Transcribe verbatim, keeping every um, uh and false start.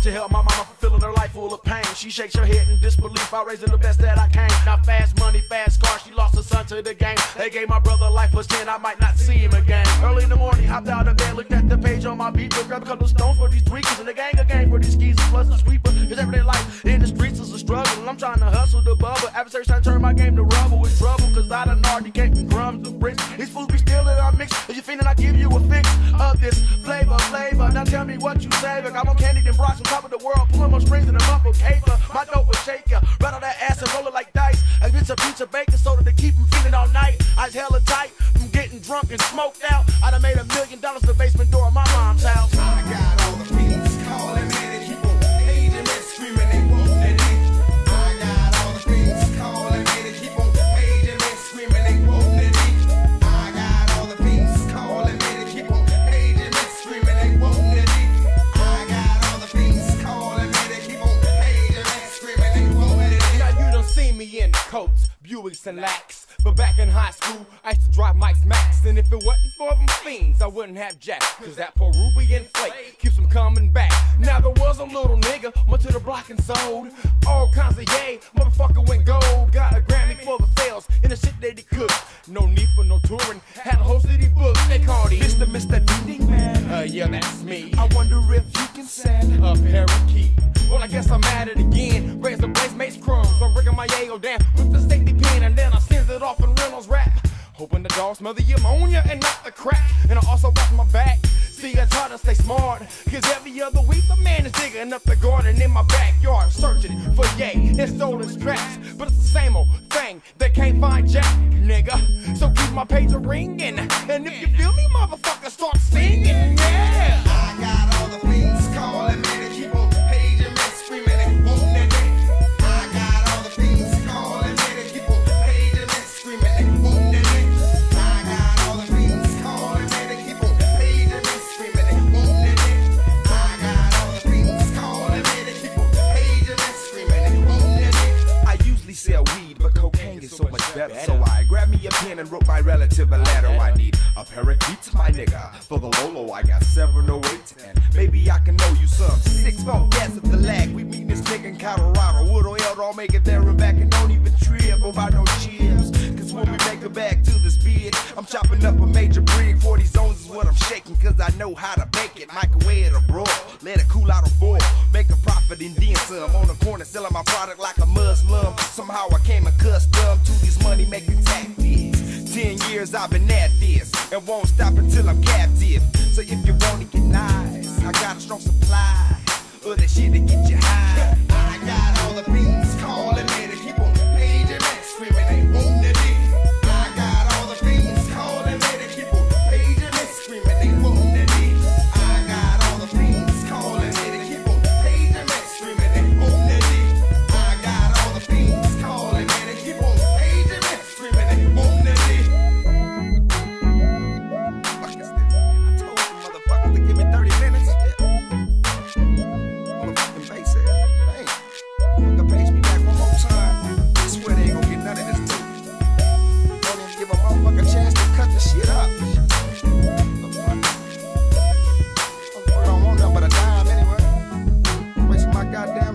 to help my mama fulfilling her life full of pain. She shakes her head in disbelief, I raised her the best that I can. Now fast money, fast car, she lost her son to the game. They gave my brother life plus ten, I might not see him again. Early in the morning, hopped out of bed, looked at the page on my beat, grabbed a couple of stones for these tweakers, and the gang a gang for these skis, plus the sweeper. Cause everyday life in the streets is a struggle, and I'm trying to hustle the bubble. Adversaries trying to turn my game to rubble with trouble, cause I done already gave them crumbs to bricks. These fools be still that I mix. If you feeling I give you a fix of this flavor, flavor. Now tell me what you saving. I'm on candy and brocks on top of the world, pulling more strings in a muffled caper. My dope will shake ya, rattle that ass and roll it like dice. I get a pizza baking soda to keep them feeling all night. I was hella tight from getting drunk and smoked out. I done made a million dollars in the basement door of my mom's house. I got all the fiends calling, man, they keep on paging and screaming they want that dick. I got all the fiends calling, man, they keep on paging and screaming they want that dick. I got all the fiends calling, man, they keep on paging and screaming they want that dick. I got all the fiends calling, man, they keep on paging and screaming they want that dick. Now you done seen me in coats, Buicks and Lacs. But back in high school, I used to drive Mike's Max. And if it wasn't for them fiends, I wouldn't have Jack. Cause that Peruvian flake keeps them coming back. Now there was a little nigga, went to the block and sold all kinds of yay, motherfucker went gold. Got a Grammy for the sales and the shit that he cooked. No need for no touring, had a whole city book. They called him Mister Mister Ding Man. Uh, yeah, that's me. I wonder if you can send a parakeet. Well, I guess I'm at it again. Raise the place, makes crumbs. I'm breaking my yayo down with the safety pin, and then I sends it off in Reynolds rap. Hoping the dog smell the ammonia and not the crack. And I also watch my back. See, I try to stay smart. Cause every other week the man is digging up the garden in my backyard, searching for yay and stolen straps. But it's the same old thing, they can't find Jack, nigga. So keep my pager ringing. And if you feel me, motherfucker, start singing, yeah. I got all the fiends calling, man, they keep on paging and screaming they want that dick. I got all the fiends calling, man, they keep on paging and screaming they want that dick. I got all the fiends calling, man, they keep on paging and screaming they want that dick. I got all the fiends calling, man, they keep on paging and screaming they want that dick. I usually sell weed, but cocaine is so much better. So I grabbed me a pen and wrote my relative a letter. I need a pair of cleats, my nigga. For the Lolo, I got seven oh eight, and maybe I can know you some. Six four gas at the lag. We meet this nigga in Colorado. Wood or L, don't make it there and back, and don't even trip about no chips. Cause when we make it back to this bid, I'm chopping up a major brig. forty zones is what I'm shaking, cause I know how to bake it. Microwave it or broil, let it cool out or boil. Make a profit and then some. On the corner selling my product like a Muslim. Somehow I came accustomed to these money making tactics. Ten years I've been at this, and won't stop until I'm captive. So if you wanna get nice, I got a strong supply of that shit to get you high. I got all the fiends calling, man, they keep on paging and screaming they want that dick. I got all the fiends calling, man, they keep on paging and screaming they want that dick. I got all the fiends calling, man, they keep on paging and screaming they want that dick. I got all the fiends calling, man, they keep on paging and screaming they want that dick. Fuck is this, man? I told you motherfuckers to give me thirty minutes. Motherfucking bass ass. Hey, fucking bass me back one more time. I swear they ain't gonna get none of this too. Don't even give a motherfucker chance to cut the shit up. Motherfucker don't want nothing but a dime anyway. Wasting my goddamn